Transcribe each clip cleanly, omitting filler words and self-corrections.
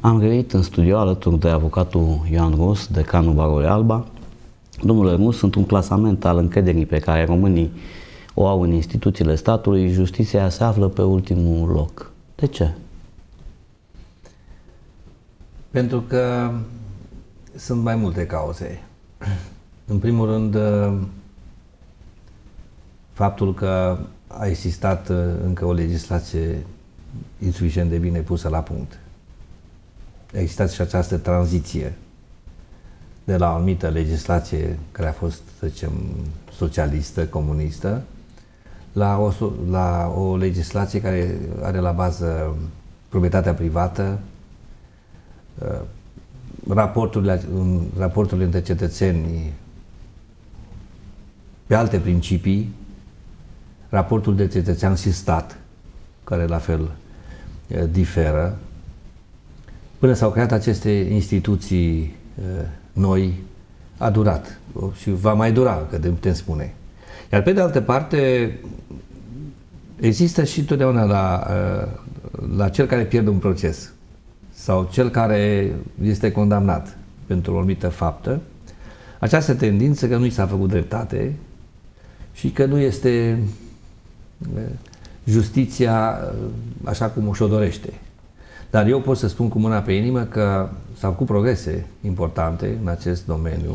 Am venit în studio alături de avocatul Ioan Rus, decanul Barului Alba. Domnule Rus, într-un clasament al încrederii pe care românii o au în instituțiile statului, justiția se află pe ultimul loc. De ce? Pentru că sunt mai multe cauze. În primul rând, faptul că a existat încă o legislație insuficient de bine pusă la punct. A existat și această tranziție de la o anumită legislație care a fost, să zicem, socialistă, comunistă, la o legislație care are la bază proprietatea privată, raporturile între cetățeni pe alte principii, raportul de cetățean și stat, care la fel diferă, până s-au creat aceste instituții noi, a durat și va mai dura, că putem spune. Iar pe de altă parte, există și întotdeauna la cel care pierde un proces sau cel care este condamnat pentru o anumită faptă, această tendință că nu i s-a făcut dreptate și că nu este justiția așa cum și-o dorește. Dar eu pot să spun cu mâna pe inimă că s-au făcut progrese importante în acest domeniu,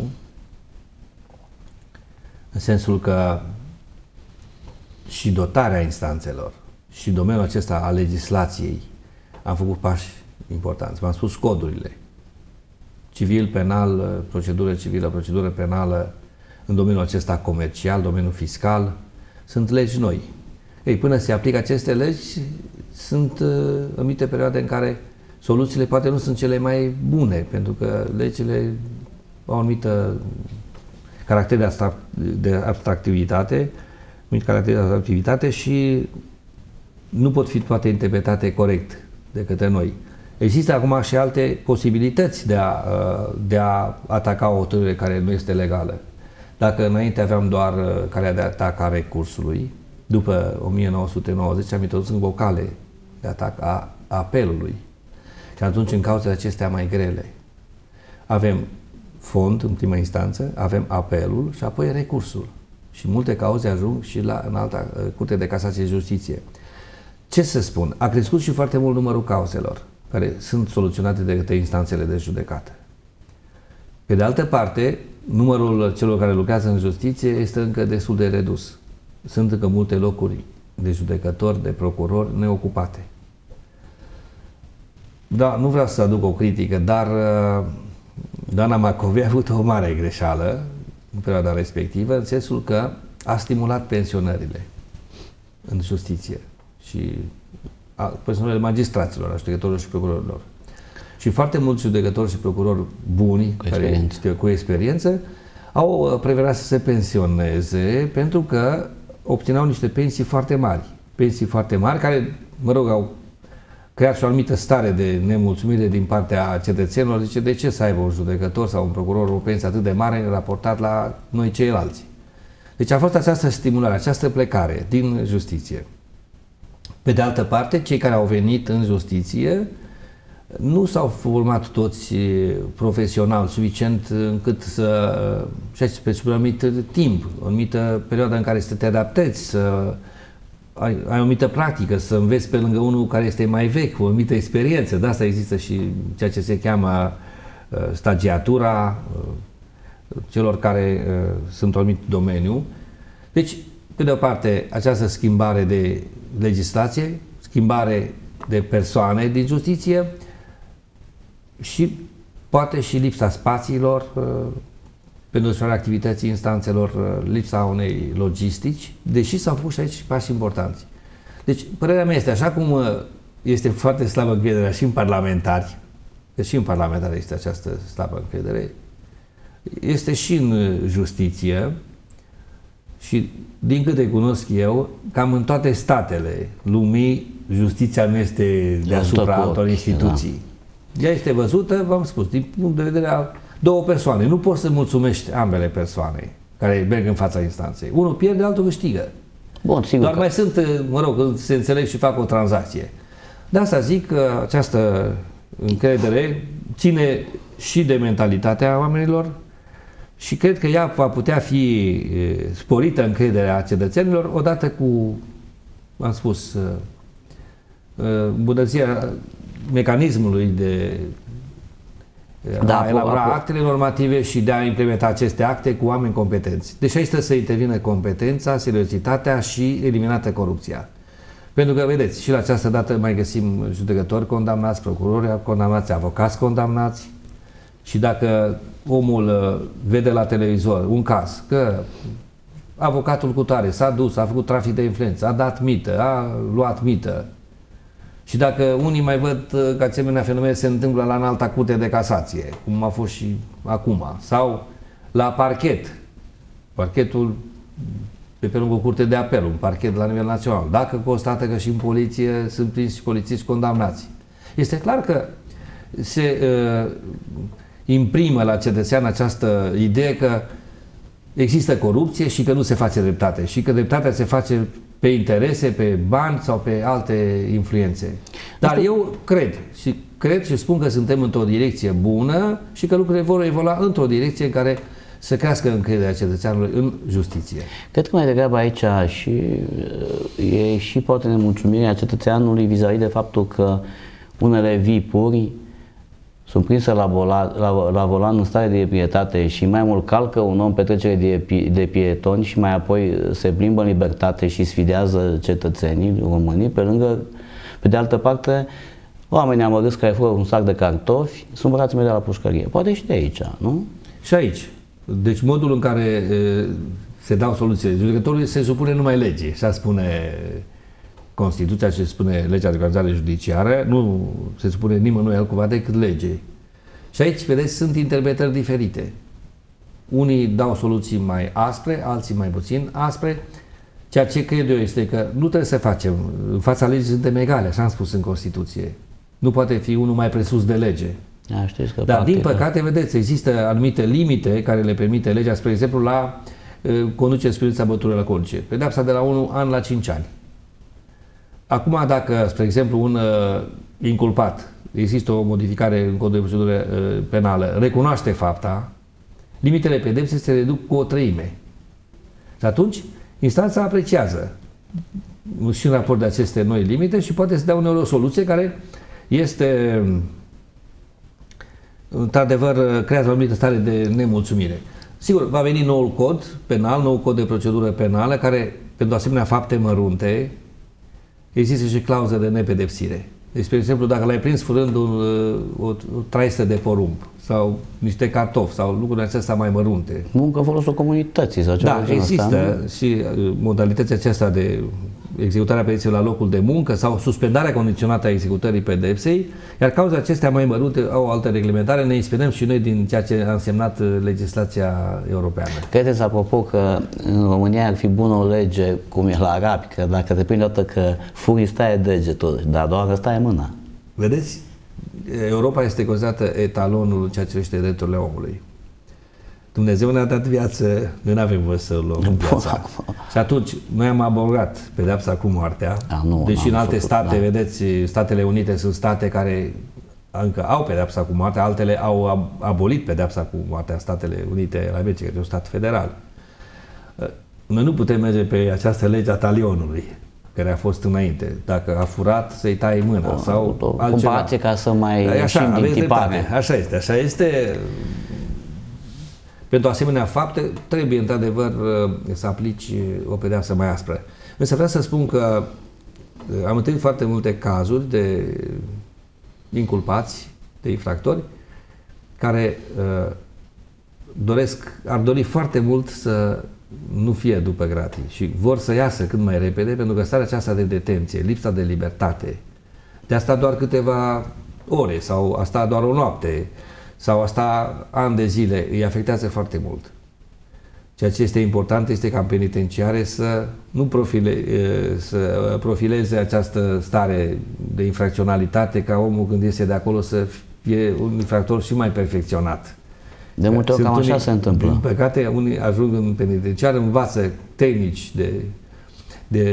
în sensul că și dotarea instanțelor și domeniul acesta al legislației am făcut pași importanți. V-am spus codurile. Civil, penal, procedură civilă, procedură penală, în domeniul acesta comercial, domeniul fiscal, sunt legi noi. Ei, până se aplică aceste legi, sunt anumite perioade în care soluțiile poate nu sunt cele mai bune, pentru că legile au anumită caracter de abstractivitate, și nu pot fi toate interpretate corect de către noi. Există acum și alte posibilități de a ataca o hotărâre care nu este legală. Dacă înainte aveam doar calea de atac a recursului, după 1990 am introdus în vocale de atac a apelului. Și atunci, în cauzele acestea mai grele, avem fond în prima instanță, avem apelul și apoi recursul. Și multe cauze ajung și în alta Curte de Casație și Justiție. Ce să spun? A crescut și foarte mult numărul cauzelor care sunt soluționate de către instanțele de judecată. Pe de altă parte, numărul celor care lucrează în justiție este încă destul de redus. Sunt încă multe locuri de judecători, de procurori neocupate. Da, nu vreau să aduc o critică, dar doamna Macovei a avut o mare greșeală în perioada respectivă, în sensul că a stimulat pensionările în justiție și pensionările magistraților, a judecătorilor și procurorilor. Și foarte mulți judecători și procurori buni, cu experiență, au preferat să se pensioneze pentru că obțineau niște pensii foarte mari. Pensii foarte mari care, mă rog, au creat și o anumită stare de nemulțumire din partea cetățenilor. Zice, de ce să aibă un judecător sau un procuror o pensie atât de mare raportat la noi ceilalți? Deci a fost această stimulare, această plecare din justiție. Pe de altă parte, cei care au venit în justiție nu s-au format toți profesional suficient încât să pe un anumit timp, o anumită perioadă în care să te adaptezi, să ai o anumită practică, să înveți pe lângă unul care este mai vechi, cu o anumită experiență. De asta există și ceea ce se cheamă stagiatura celor care sunt în anumit domeniu. Deci, pe de o parte, această schimbare de legislație, schimbare de persoane din justiție și poate și lipsa spațiilor pentru desfășurarea activității instanțelor, lipsa unei logistici, deși s-au făcut și aici pași importanți. Deci, părerea mea este, așa cum este foarte slabă încrederea și în parlamentari, că și în parlamentari este această slabă încredere, este și în justiție și, din câte cunosc eu, cam în toate statele lumii, justiția nu este deasupra altor instituții. Ea este văzută, v-am spus, din punct de vedere al două persoane. Nu poți să mulțumești ambele persoane care merg în fața instanței. Unul pierde, altul câștigă. Bun, sigur. Doar mai sunt, mă rog, se înțeleg și fac o tranzacție. De asta zic că această încredere ține și de mentalitatea oamenilor și cred că ea va putea fi sporită încrederea cetățenilor odată cu, am spus, îmbunătățirea mecanismului de a elabora actele normative și de a implementa aceste acte cu oameni competenți. Deci aici trebuie să intervină competența, seriozitatea și eliminată corupția. Pentru că, vedeți, și la această dată mai găsim judecători condamnați, procurori condamnați, avocați condamnați și dacă omul vede la televizor un caz că avocatul cutare s-a dus, a făcut trafic de influență, a dat mită, a luat mită și dacă unii mai văd că asemenea fenomene se întâmplă la înalta curte de casație, cum a fost și acum, sau la parchet, parchetul pe lângă o curte de apel, un parchet la nivel național, dacă constată că și în poliție sunt prinși polițiști condamnați. Este clar că se imprimă la cetățean această idee că există corupție și că nu se face dreptate și că dreptatea se face pe interese, pe bani sau pe alte influențe. Dar eu cred și spun că suntem într-o direcție bună și că lucrurile vor evolua într-o direcție în care să crească încrederea cetățeanului în justiție. Cred că mai degrabă aici e și poate nemulțumirea cetățeanului vis-a-vis de faptul că unele VIP-uri sunt prinse la volan în stare de ebrietate și mai mult calcă un om pe trecere de pietoni și mai apoi se plimbă în libertate și sfidează cetățenii românii, pe de altă parte, oamenii amărâți care fură un sac de cartofi sunt brați imediat la pușcărie. Poate și de aici, nu? Și aici. Deci modul în care se dau soluțiile. Judecătorul se supune numai legii, așa spune Constituția și spune legea de organizare judiciară, nu se supune nimănui altcumva decât legei. Și aici, vedeți, sunt interpretări diferite. Unii dau soluții mai aspre, alții mai puțin aspre. Ceea ce cred eu este că nu trebuie să facem, în fața legii suntem egale, așa am spus în Constituție. Nu poate fi unul mai presus de lege. Dar din păcate, vedeți, există anumite limite care le permite legea, spre exemplu, la conducere spre băuturilor alcoolice. Pedeapsa de la 1 an la 5 ani. Acum, dacă, spre exemplu, un inculpat, există o modificare în codul de procedură penală, recunoaște fapta, limitele pedepsei se reduc cu 1/3. Și atunci, instanța apreciază și în raport de aceste noi limite și poate să dea uneori o soluție care este, într-adevăr, creează o anumită stare de nemulțumire. Sigur, va veni noul cod penal, nou cod de procedură penală, care, pentru asemenea fapte mărunte, există și clauză de nepedepsire. Deci, spre exemplu, dacă l-ai prins furând o traistă de porumb sau niște cartofi sau lucruri acestea mai mărunte. Muncă folosul comunității sau ceva. Da, există și modalitatea aceasta de executarea pedepsei la locul de muncă sau suspendarea condiționată a executării pedepsei, iar cauza acestea mai mărunte au o altă reglementare, ne inspirăm și noi din ceea ce a însemnat legislația europeană. Credeți, apropo, că în România ar fi bună o lege cum e la arabi, că dacă te prinde odată că furi, stai degetul, dar doar că stai mâna. Vedeți? Europa este considerată etalonul ceea ce este drepturile omului. Dumnezeu ne-a dat viață, noi nu avem voie să luăm viața. Și atunci, noi am abolit pedeapsa cu moartea, deși în alte state, vedeți, Statele Unite sunt state care încă au pedeapsa cu moartea, altele au abolit pedeapsa cu moartea, Statele Unite ale Americii, care e un stat federal. Noi nu putem merge pe această lege a talionului, care a fost înainte. Dacă a furat, să-i tai mâna sau altceva. Comparație ca să mai ieșim din tipare. Așa este, așa este. Pentru asemenea fapte, trebuie într-adevăr să aplici o pedeapsă mai aspră. Însă vreau să spun că am întâlnit foarte multe cazuri de inculpați, de infractori, care ar dori foarte mult să nu fie după gratii și vor să iasă cât mai repede, pentru că starea aceasta de detenție, lipsa de libertate, de a sta doar câteva ore sau a sta doar o noapte, sau asta ani de zile, îi afectează foarte mult. Ceea ce este important este ca în penitenciare să nu profileze această stare de infracționalitate, ca omul când iese de acolo să fie un infractor și mai perfecționat. De multe ori cam așa se întâmplă. Din păcate, unii ajung în penitenciar, învață tehnici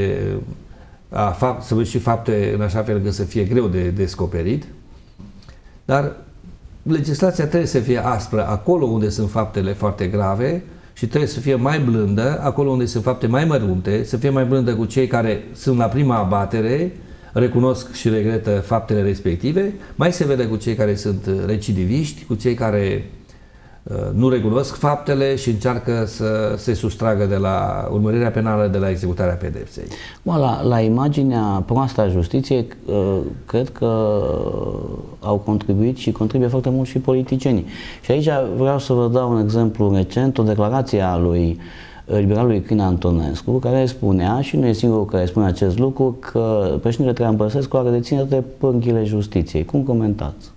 să văd și fapte în așa fel că să fie greu de descoperit Dar legislația trebuie să fie aspră acolo unde sunt faptele foarte grave și trebuie să fie mai blândă acolo unde sunt fapte mai mărunte, să fie mai blândă cu cei care sunt la prima abatere, recunosc și regretă faptele respective, mai severă cu cei care sunt recidiviști, cu cei care nu recunosc faptele și încearcă să se sustragă de la urmărirea penală, de la executarea pedepsei. La imaginea proastă a justiției, cred că au contribuit și contribuie foarte mult și politicienii. Și aici vreau să vă dau un exemplu recent, o declarație a lui liberalului Crin Antonescu, care spunea, și nu e singurul care spune acest lucru, că președintele Traian Băsescu are deținere de pârghile justiției. Cum comentați?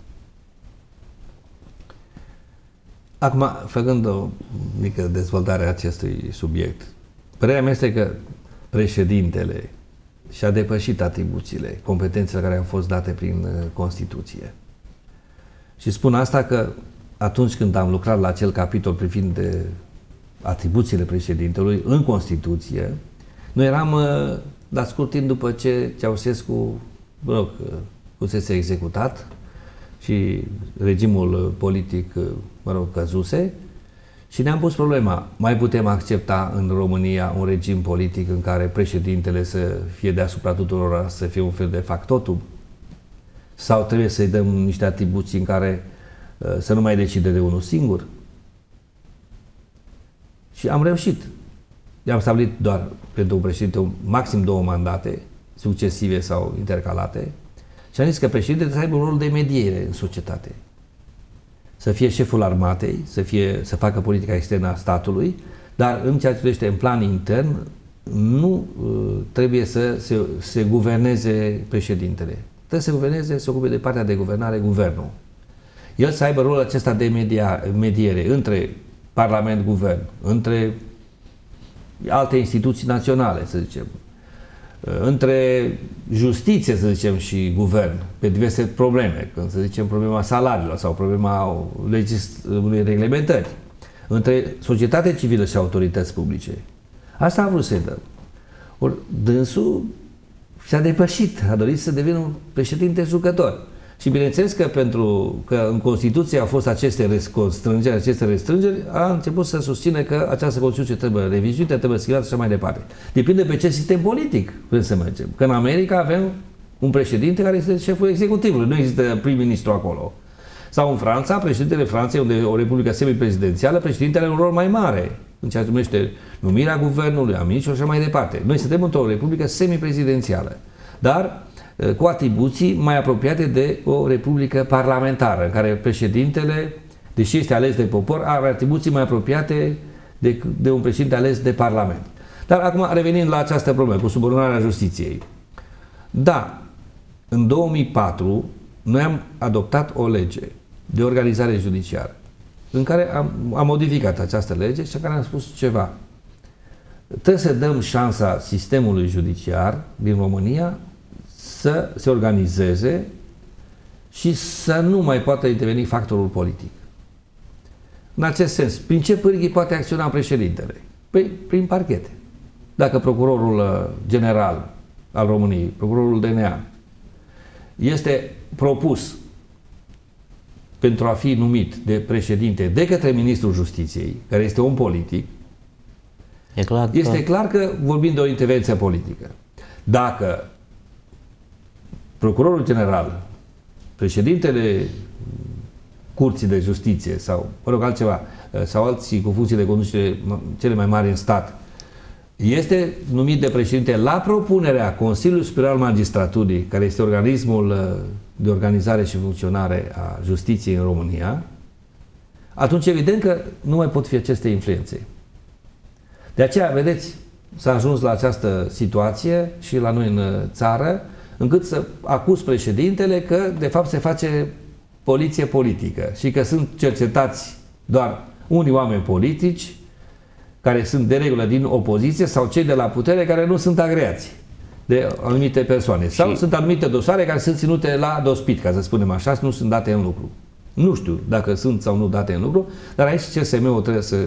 Acum, făcând o mică dezvoltare a acestui subiect, părerea mea este că președintele și-a depășit atribuțiile, competențele care au fost date prin Constituție. Și spun asta că atunci când am lucrat la acel capitol privind de atribuțiile președintelui în Constituție, noi eram la scurt timp după ce Ceaușescu, fusese executat și regimul politic, căzuse, și ne-am pus problema, mai putem accepta în România un regim politic în care președintele să fie deasupra tuturor, să fie un fel de factotum? Sau trebuie să-i dăm niște atribuții în care să nu mai decide de unul singur? Și am reușit. I-am stabilit doar pentru un președinte maxim 2 mandate, succesive sau intercalate, și am zis că președintele trebuie să aibă un rol de mediere în societate. Să fie șeful armatei, să facă politica externă a statului, dar în ceea ce privește în plan intern, nu trebuie să se guverneze președintele. Trebuie să guverneze, să ocupe de partea de guvernare guvernul. El să aibă rolul acesta de mediere între Parlament-Guvern, între alte instituții naționale, să zicem, între justiție, să zicem, și guvern, pe diverse probleme, când să zicem problema salariilor sau problema unei reglementări, între societate civilă și autorități publice. Asta a vrut să-i dăm. Ori dânsul și-a depășit, a dorit să devină un președinte jucător. Și bineînțeles că pentru că în Constituție au fost aceste restrângeri, a început să susține că această Constituție trebuie revizuită, trebuie schimbată și așa mai departe. Depinde pe ce sistem politic vrem să mergem. Că în America avem un președinte care este șeful executivului, nu există prim-ministru acolo. Sau în Franța, președintele Franței, unde e o republică semiprezidențială, președintele are un rol mai mare în ceea ce numește numirea guvernului, a ministrilor și așa mai departe. Noi suntem într-o republică semiprezidențială, dar cu atribuții mai apropiate de o republică parlamentară, în care președintele, deși este ales de popor, are atribuții mai apropiate de un președinte ales de parlament. Dar acum, revenind la această problemă, cu subordonarea justiției. Da, în 2004, noi am adoptat o lege de organizare judiciară, în care am modificat această lege și în care am spus ceva. Trebuie să dăm șansa sistemului judiciar din România să se organizeze și să nu mai poată interveni factorul politic. În acest sens, prin ce pârghii poate acționa președintele? Păi, prin parchete. Dacă procurorul general al României, procurorul DNA, este propus pentru a fi numit de președinte de către ministrul Justiției, care este un politic, este clar că vorbim de o intervenție politică. Dacă procurorul general, președintele Curții de Justiție sau, altceva, sau alții cu funcții de conducere cele mai mari în stat, este numit de președinte la propunerea Consiliului Superior al Magistraturii, care este organismul de organizare și funcționare a justiției în România, atunci evident că nu mai pot fi aceste influențe. De aceea, vedeți, s-a ajuns la această situație și la noi în țară, încât să acuz președintele că, de fapt, se face poliție politică și că sunt cercetați doar unii oameni politici care sunt de regulă din opoziție sau cei de la putere care nu sunt agreați de anumite persoane. Sau sunt anumite dosare care sunt ținute la dospit, ca să spunem așa, nu sunt date în lucru. Nu știu dacă sunt sau nu date în lucru, dar aici CSM-ul trebuie să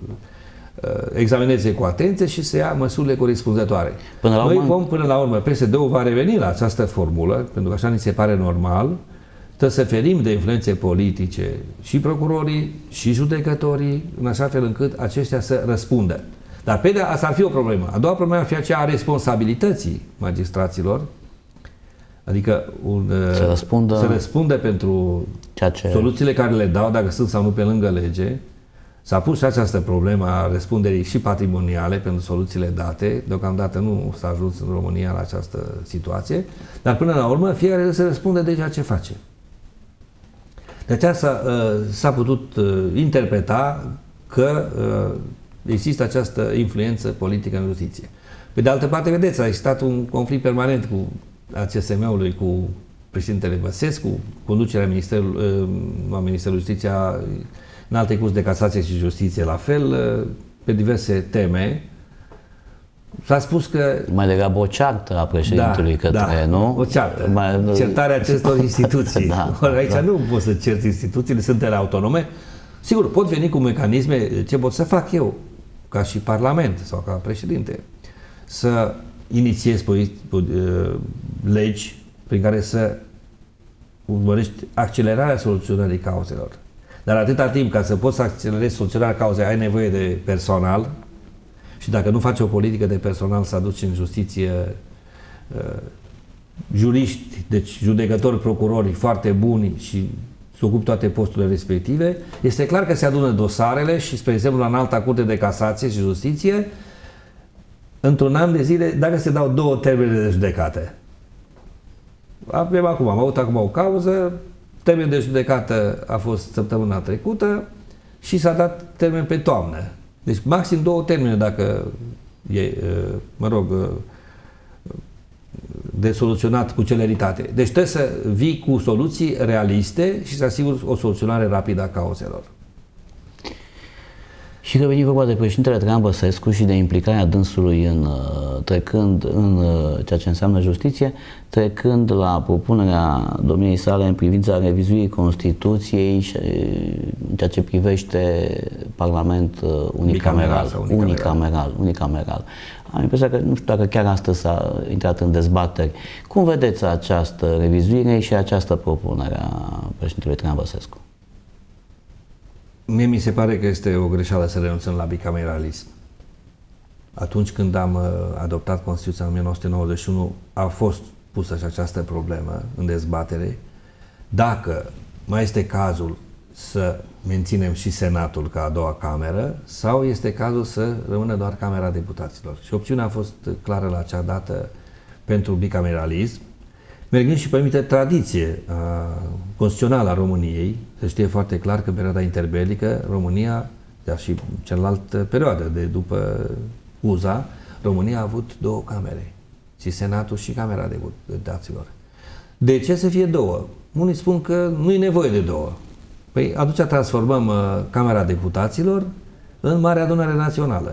examineze cu atenție și să ia măsurile corespunzătoare. Noi vom, până la urmă, PSD-ul va reveni la această formulă, pentru că așa ni se pare normal, trebuie să ferim de influențe politice și procurorii și judecătorii, în așa fel încât aceștia să răspundă. Dar pe de asta ar fi o problemă. A doua problemă ar fi aceea a responsabilității magistraților, adică să răspundă pentru soluțiile care le dau, dacă sunt sau nu pe lângă lege. S-a pus și această problemă a răspunderii și patrimoniale pentru soluțiile date. Deocamdată nu s-a ajuns în România la această situație, dar până la urmă fiecare să răspunde de ceea ce face. De aceea s-a putut interpreta că există această influență politică în justiție. Pe de altă parte, vedeți, a existat un conflict permanent cu ACSM-ului, cu președintele Băsescu, conducerea Ministerului Justiția în alte curs de casație și justiție, la fel, pe diverse teme. S-a spus că... Mai degrabă o ceartă a președintelui către, nu? O ceartă. Certarea acestor instituții. Aici nu pot să cert instituțiile, sunt ele autonome. Sigur, pot veni cu mecanisme, ce pot să fac eu, ca și Parlament sau ca președinte, să inițiez legi prin care să urmărești accelerarea soluționării cauzelor. Dar atâta timp ca să poți să accelerezi soluționarea cauzei, ai nevoie de personal și dacă nu faci o politică de personal să aduci în justiție juriști, deci judecători, procurori foarte buni și să ocup toate posturile respective, este clar că se adună dosarele și, spre exemplu, la Înalta Curte de Casație și Justiție, într-un an de zile, dacă se dau 2 termene de judecată. Am avut acum o cauză, termen de judecată a fost săptămâna trecută și s-a dat termen pe toamnă. Deci maxim 2 termene dacă e, de soluționat cu celeritate. Deci trebuie să vii cu soluții realiste și să asiguri o soluționare rapidă a cauzelor. Și că veni vorba de președintele Traian Băsescu și de implicarea dânsului trecând în ceea ce înseamnă justiție, trecând la propunerea domniei sale în privința revizuirii Constituției și în ceea ce privește Parlament unicameral. Am impresia că, nu știu dacă chiar astăzi s-a intrat în dezbateri. Cum vedeți această revizuire și această propunere a președintelui Traian Băsescu? Mie mi se pare că este o greșeală să renunțăm la bicameralism. Atunci când am adoptat Constituția în 1991, a fost pusă și această problemă în dezbatere. Dacă mai este cazul să menținem și Senatul ca a doua cameră sau este cazul să rămână doar Camera Deputaților. Și opțiunea a fost clară la acea dată pentru bicameralism, mergând și pe anumită tradiție constituțională a României. Se știe foarte clar că în perioada interbelică România, dar și cealaltă perioadă de după USA, România a avut 2 camere, și Senatul și Camera Deputaților. De ce să fie 2? Unii spun că nu e nevoie de 2. Păi atunci transformăm Camera Deputaților în Marea Adunare Națională.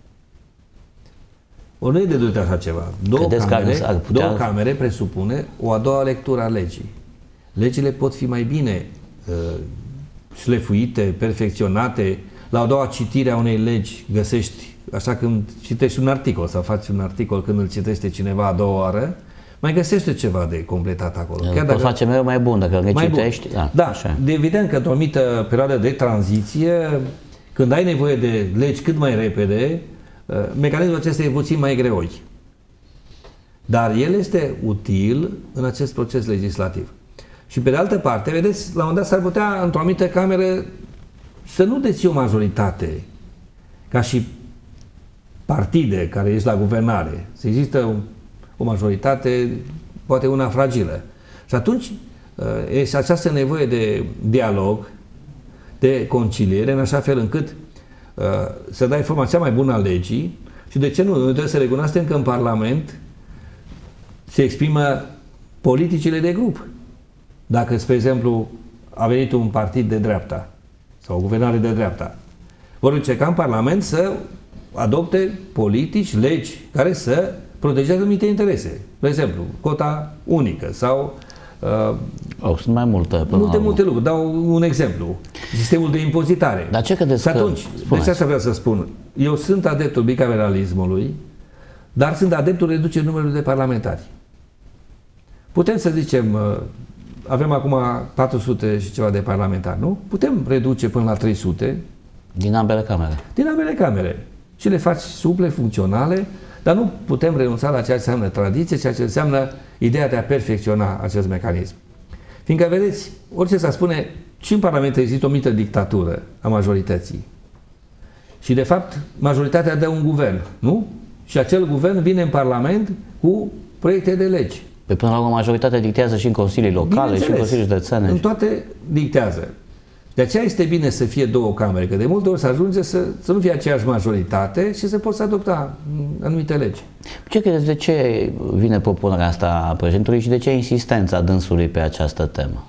Ori nu e de dorit așa ceva. Două camere presupune o a doua lectură a legii. Legile pot fi mai bine șlefuite, perfecționate. La a doua citire a unei legi găsești, așa când citești un articol sau faci un articol când îl citește cineva a doua oară, mai găsește ceva de completat acolo. Chiar dacă face mereu mai bun, dacă îl citești. Da, de evident că într-o anumită perioadă de tranziție, când ai nevoie de legi cât mai repede, mecanismul acesta e puțin mai greoi. Dar el este util în acest proces legislativ. Și pe de altă parte, vedeți, la un moment dat s-ar putea, într-o anumită cameră, să nu deții o majoritate, ca și partide care ești la guvernare. Să există o majoritate, poate una fragilă. Și atunci este această nevoie de dialog, de conciliere, în așa fel încât să dai forma cea mai bună a legii și de ce nu? Noi trebuie să recunoaștem că în Parlament se exprimă politicile de grup. Dacă, spre exemplu, a venit un partid de dreapta sau o guvernare de dreapta, vor încerca în Parlament să adopte politici, legi care să protejează anumite interese. De exemplu, cota unică sau sunt mai multe lucruri. Dau un exemplu. Sistemul de impozitare. Dar ce credeți că... Atunci, deci asta vreau să spun. Eu sunt adeptul bicameralismului, dar sunt adeptul reducerii numărului de parlamentari. Putem să zicem, avem acum 400 și ceva de parlamentari, nu? Putem reduce până la 300. Din ambele camere. Din ambele camere. Și le faci suple, funcționale, dar nu putem renunța la ceea ce înseamnă tradiție, ceea ce înseamnă ideea de a perfecționa acest mecanism. Fiindcă, vedeți, orice s-ar spune, și în Parlament există o mică dictatură a majorității. Și, de fapt, majoritatea dă un guvern, nu? Și acel guvern vine în Parlament cu proiecte de legi. Pe până la urmă, majoritatea dictează și în consilii locale, și în consilii județene. În toate dictează. De aceea este bine să fie două camere, că de multe ori se ajunge să nu fie aceeași majoritate și să poți adopta anumite legi. Ce credeți, de ce vine propunerea asta a președintelui și de ce insistența dânsului pe această temă?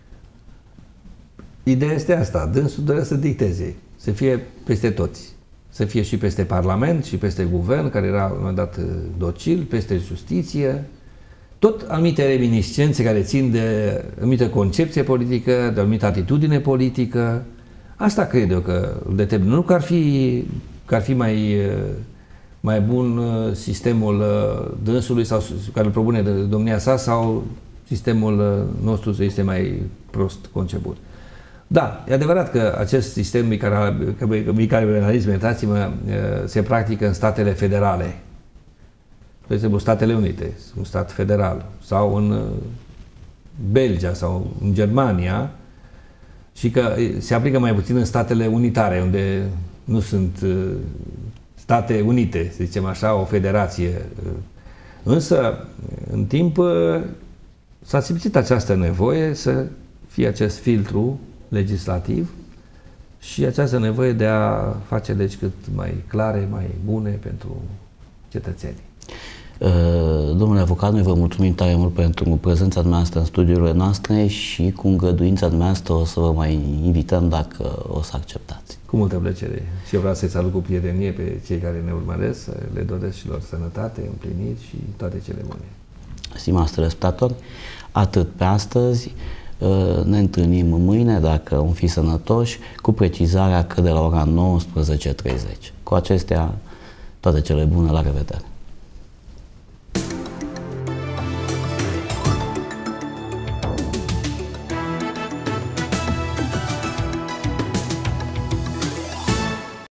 Ideea este asta, dânsul dorea să dicteze, să fie peste toți. Să fie și peste Parlament, și peste Guvern, care era la un moment dat docil, peste justiție, tot anumite reminiscențe care țin de anumită concepție politică, de anumită atitudine politică. Asta cred eu că îl determină. Nu că ar fi mai bun sistemul dânsului sau care îl propune domnia sa sau sistemul nostru este mai prost conceput. Da, e adevărat că acest sistem bicameralism, iertați-mă, se practică în statele federale. De exemplu, Statele Unite, un stat federal, sau în Belgia sau în Germania, și că se aplică mai puțin în statele unitare, unde nu sunt State Unite, să zicem așa, o federație. Însă, în timp, s-a simțit această nevoie să fie acest filtru legislativ și această nevoie de a face legi cât mai clare, mai bune pentru cetățenii. Domnule avocat, noi vă mulțumim tare mult pentru prezența dumneavoastră în studiurile noastre și cu îngăduința dumneavoastră o să vă mai invităm dacă o să acceptați. Cu multă plăcere. Și eu vreau să-i salut cu prietenie pe cei care ne urmăresc, le doresc și lor sănătate, împliniri și toate cele bune. Stimați telespectatori, atât pe astăzi. Ne întâlnim mâine, dacă vom fi sănătoși, cu precizarea că de la ora 19:30. Cu acestea, toate cele bune, la revedere!